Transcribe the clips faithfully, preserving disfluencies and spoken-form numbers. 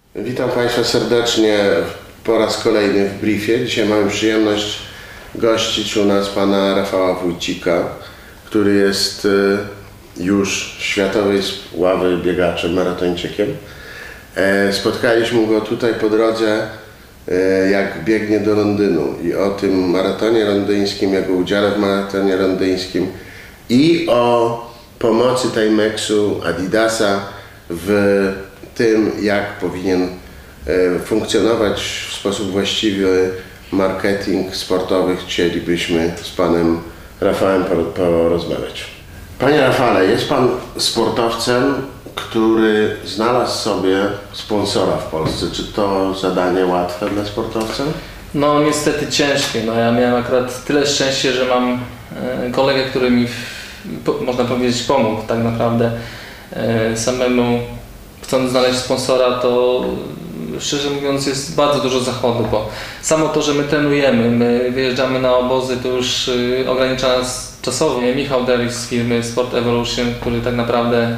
Witam Państwa serdecznie po raz kolejny w briefie. Dzisiaj mamy przyjemność gościć u nas pana Rafała Wójcika, który jest już światowej sławy biegaczem, maratończykiem. Spotkaliśmy go tutaj po drodze, jak biegnie do Londynu, i o tym maratonie londyńskim, jego udziale w maratonie londyńskim i o pomocy Timexu, Adidasa w tym, jak powinien funkcjonować w sposób właściwy marketing sportowy, chcielibyśmy z panem Rafałem porozmawiać. Panie Rafale, jest pan sportowcem, który znalazł sobie sponsora w Polsce. Czy to zadanie łatwe dla sportowca? No niestety ciężkie. No, ja miałem akurat tyle szczęścia, że mam kolegę, który mi, można powiedzieć, pomógł tak naprawdę. Samemu chcąc znaleźć sponsora, to szczerze mówiąc jest bardzo dużo zachodu, bo samo to, że my trenujemy, my wyjeżdżamy na obozy, to już ogranicza nas czasowo. Michał Deris z firmy Sport Evolution, który tak naprawdę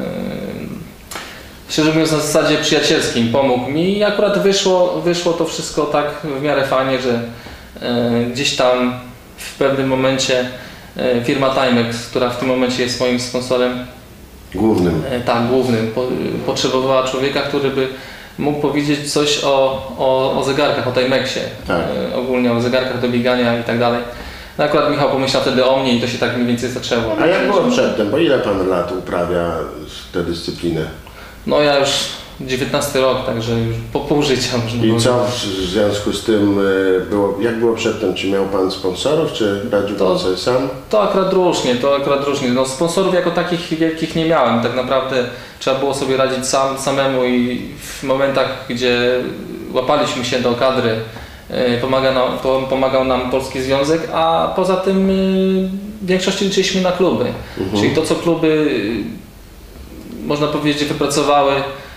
szczerze mówiąc na zasadzie przyjacielskim pomógł mi, i akurat wyszło, wyszło to wszystko tak w miarę fajnie, że gdzieś tam w pewnym momencie firma Timex, która w tym momencie jest moim sponsorem głównym, tak, głównym, po, potrzebowała człowieka, który by mógł powiedzieć coś o, o, o zegarkach, o Timexie, tak. e, ogólnie o zegarkach do biegania i tak dalej. No akurat Michał pomyślał wtedy o mnie i to się tak mniej więcej zaczęło. A jak było przedtem? Bo ile pan lat uprawia tę dyscyplinę? No ja już dziewiętnasty rok, także już po pół życia można I co w związku z tym było, jak było przedtem? Czy miał pan sponsorów, czy radził pan sobie sam? To akurat różnie, to akurat różnie. No, sponsorów jako takich wielkich nie miałem. Tak naprawdę trzeba było sobie radzić sam, samemu, i w momentach, gdzie łapaliśmy się do kadry, pomaga nam, pomagał nam Polski Związek, a poza tym w większości liczyliśmy na kluby. Mhm. Czyli to, co kluby, można powiedzieć, wypracowały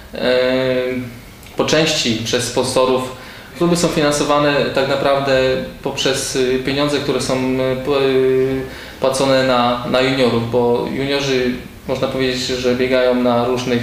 po części przez sponsorów. Kluby są finansowane tak naprawdę poprzez pieniądze, które są płacone na, na juniorów, bo juniorzy, można powiedzieć, że biegają na różnych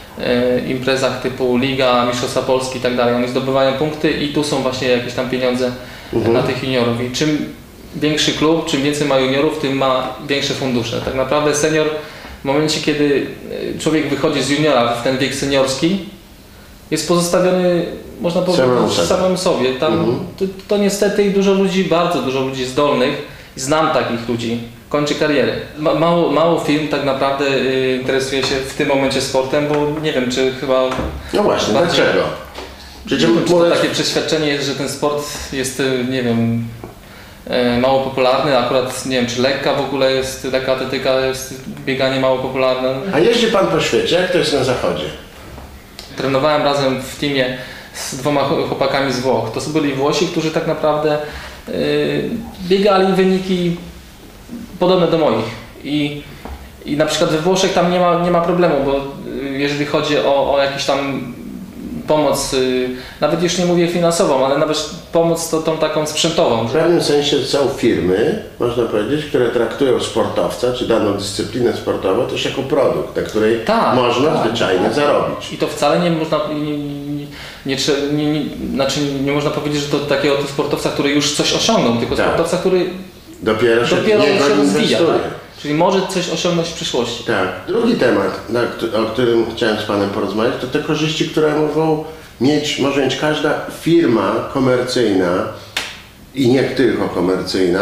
imprezach typu Liga, Mistrzostwa Polski i tak dalej. Oni zdobywają punkty i tu są właśnie jakieś tam pieniądze mhm. na tych juniorów. I czym większy klub, czym więcej ma juniorów, tym ma większe fundusze. Tak naprawdę senior, w momencie kiedy człowiek wychodzi z juniora w ten wiek seniorski, jest pozostawiony, można powiedzieć, samemu sobie. Tam, mhm. to, to niestety dużo ludzi, bardzo dużo ludzi zdolnych, znam takich ludzi, kończy karierę. Ma, mało, mało firm tak naprawdę y, interesuje się w tym momencie sportem, bo nie wiem, czy chyba... No właśnie, bardziej, dlaczego? Przecież nie wiem, czy to takie przeświadczenie jest, że ten sport jest, nie wiem, mało popularny, akurat nie wiem, czy lekka w ogóle jest, lekka atletyka, jest bieganie mało popularne. A jeździ pan po świecie, jak to jest na zachodzie? Trenowałem razem w teamie z dwoma chłopakami z Włoch. To byli Włosi, którzy tak naprawdę yy, biegali wyniki podobne do moich. I, i na przykład we Włoszech tam nie ma, nie ma problemu, bo yy, jeżeli chodzi o, o jakiś tam pomoc, yy, nawet już nie mówię finansową, ale nawet pomoc to, tą taką sprzętową. W pewnym sensie są firmy, można powiedzieć, które traktują sportowca, czy daną dyscyplinę sportową też jako produkt, na której tak, można tak, zwyczajnie tak. zarobić. I to wcale nie można, nie, nie, nie, nie, znaczy nie można powiedzieć, że to takiego to sportowca, który już coś osiągnął, tylko tak. sportowca, który dopiero się, dopiero się rozwija. Tak? Czyli może coś osiągnąć w przyszłości. Tak. Drugi temat, na, o którym chciałem z panem porozmawiać, to te korzyści, które mogą mieć, może mieć każda firma komercyjna i nie tylko komercyjna,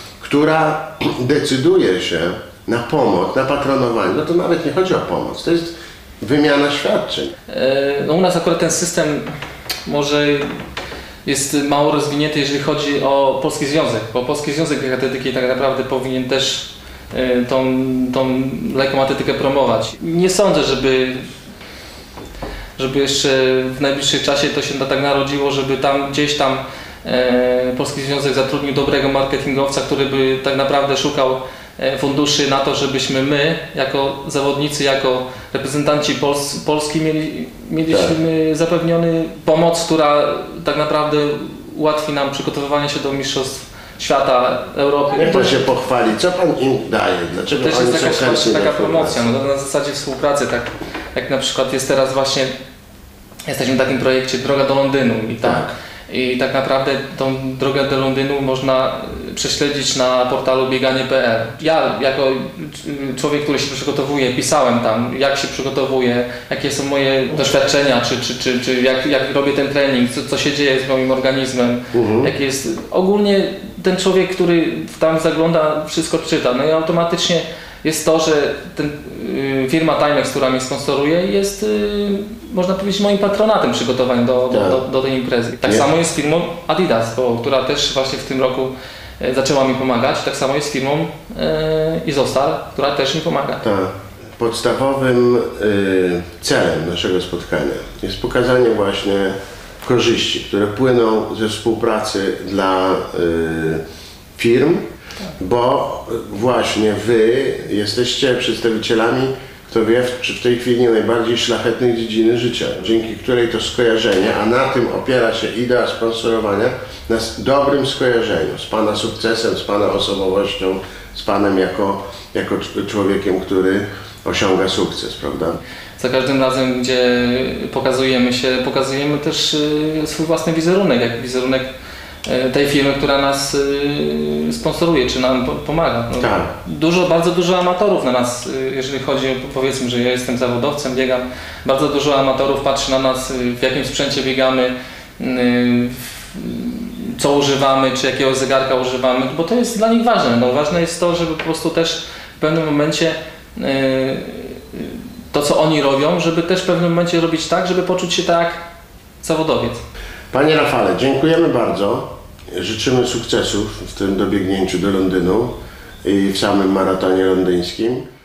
która decyduje się na pomoc, na patronowanie. No to nawet nie chodzi o pomoc, to jest wymiana świadczeń. No u nas akurat ten system może jest mało rozwinięty, jeżeli chodzi o Polski Związek, bo Polski Związek Atletyki tak naprawdę powinien też tą, tą lekką atletykę promować. Nie sądzę, żeby żeby jeszcze w najbliższym czasie to się tak narodziło, żeby tam gdzieś tam e, Polski Związek zatrudnił dobrego marketingowca, który by tak naprawdę szukał e, funduszy na to, żebyśmy my, jako zawodnicy, jako reprezentanci Pols Polski mieli, mieliśmy tak. zapewniony pomoc, która tak naprawdę ułatwi nam przygotowywanie się do mistrzostw świata, Europy. Jak pan się pochwali? Co pan im daje? Dlaczego też jest jakaś taka promocja, no, na zasadzie współpracy, tak jak na przykład jest teraz właśnie jesteśmy w takim projekcie Droga do Londynu i tak, Tak. i tak naprawdę tą drogę do Londynu można prześledzić na portalu bieganie kropka p l. Ja jako człowiek, który się przygotowuje, pisałem tam, jak się przygotowuję, jakie są moje doświadczenia, czy, czy, czy, czy jak, jak robię ten trening, co, co się dzieje z moim organizmem, Mhm. jak jest. Ogólnie ten człowiek, który tam zagląda, wszystko czyta, no i automatycznie jest to, że ten, y, firma Timex, która mnie sponsoruje, jest, y, można powiedzieć, moim patronatem przygotowań do, do, Tak. do, do tej imprezy. Tak Nie. samo jest z firmą Adidas, bo, która też właśnie w tym roku y, zaczęła mi pomagać. Tak samo jest z firmą y, Izostar, która też mi pomaga. Tak. Podstawowym y, celem naszego spotkania jest pokazanie właśnie korzyści, które płyną ze współpracy dla y, firm, bo właśnie Wy jesteście przedstawicielami, kto wie, w- czy w tej chwili najbardziej szlachetnej dziedziny życia, dzięki której to skojarzenie, a na tym opiera się idea sponsorowania, na s- dobrym skojarzeniu z Pana sukcesem, z Pana osobowością, z Panem jako, jako cz- człowiekiem, który osiąga sukces, prawda? Za każdym razem, gdzie pokazujemy się, pokazujemy też y, swój własny wizerunek, jak wizerunek y, tej firmy, która nas y, sponsoruje, czy nam po- pomaga. No, Tak. Dużo, bardzo dużo amatorów na nas, y, jeżeli chodzi o, powiedzmy, że ja jestem zawodowcem, biegam, bardzo dużo amatorów patrzy na nas, y, w jakim sprzęcie biegamy, y, w- co używamy, czy jakiego zegarka używamy, bo to jest dla nich ważne. No, ważne jest to, żeby po prostu też w pewnym momencie y, to, co oni robią, żeby też w pewnym momencie robić tak, żeby poczuć się tak jak zawodowiec. Panie Rafale, dziękujemy bardzo. Życzymy sukcesów w tym dobiegnięciu do Londynu i w samym maratonie londyńskim.